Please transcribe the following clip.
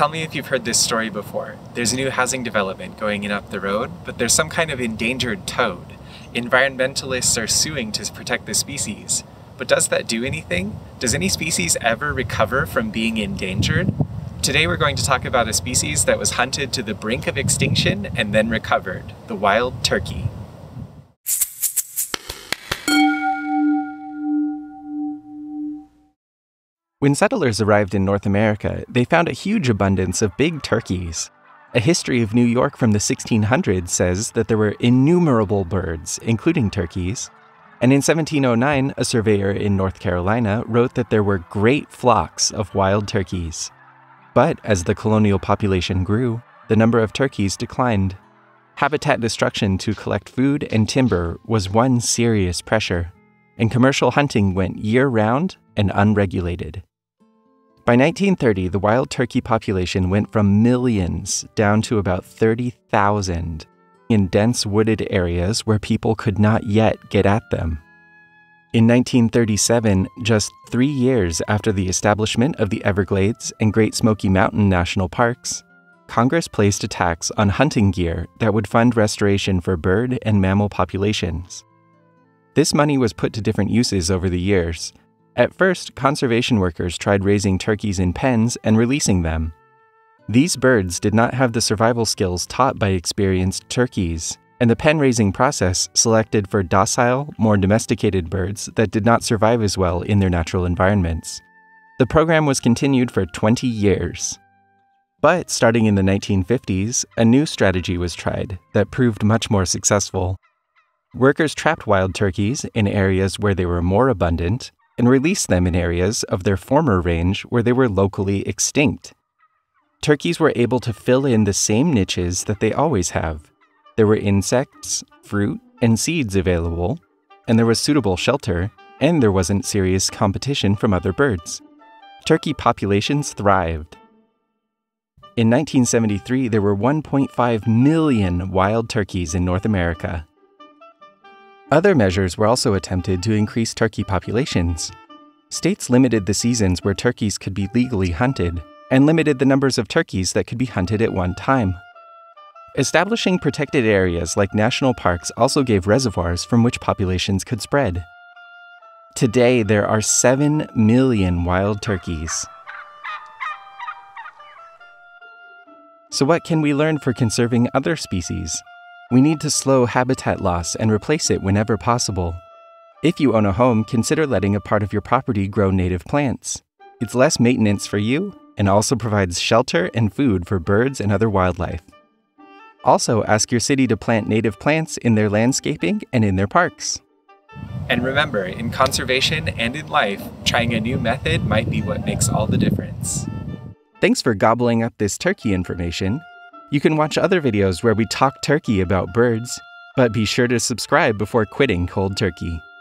tell me if you've heard this story before. There's a new housing development going in up the road, but there's some kind of endangered toad. Environmentalists are suing to protect the species. But does that do anything? Does any species ever recover from being endangered? Today we're going to talk about a species that was hunted to the brink of extinction and then recovered, the wild turkey. When settlers arrived in North America, they found a huge abundance of big turkeys. A history of New York from the 1600s says that there were innumerable birds, including turkeys. And in 1709, a surveyor in North Carolina wrote that there were great flocks of wild turkeys. But as the colonial population grew, the number of turkeys declined. Habitat destruction to collect food and timber was one serious pressure, and commercial hunting went year-round and unregulated. By 1930, the wild turkey population went from millions down to about 30,000 in dense wooded areas where people could not yet get at them. In 1937, just 3 years after the establishment of the Everglades and Great Smoky Mountain National Parks, Congress placed a tax on hunting gear that would fund restoration for bird and mammal populations. This money was put to different uses over the years. At first, conservation workers tried raising turkeys in pens and releasing them. These birds did not have the survival skills taught by experienced turkeys, and the pen-raising process selected for docile, more domesticated birds that did not survive as well in their natural environments. The program was continued for 20 years. But starting in the 1950s, a new strategy was tried that proved much more successful. Workers trapped wild turkeys in areas where they were more abundant and released them in areas of their former range where they were locally extinct. Turkeys were able to fill in the same niches that they always have. There were insects, fruit, and seeds available, and there was suitable shelter, and there wasn't serious competition from other birds. Turkey populations thrived. In 1973, there were 1.5 million wild turkeys in North America. Other measures were also attempted to increase turkey populations. States limited the seasons where turkeys could be legally hunted, and limited the numbers of turkeys that could be hunted at one time. Establishing protected areas like national parks also gave reservoirs from which populations could spread. Today, there are 7 million wild turkeys. So what can we learn for conserving other species? We need to slow habitat loss and replace it whenever possible. If you own a home, consider letting a part of your property grow native plants. It's less maintenance for you and also provides shelter and food for birds and other wildlife. Also, ask your city to plant native plants in their landscaping and in their parks. And remember, in conservation and in life, trying a new method might be what makes all the difference. Thanks for gobbling up this turkey information. You can watch other videos where we talk turkey about birds, but be sure to subscribe before quitting cold turkey.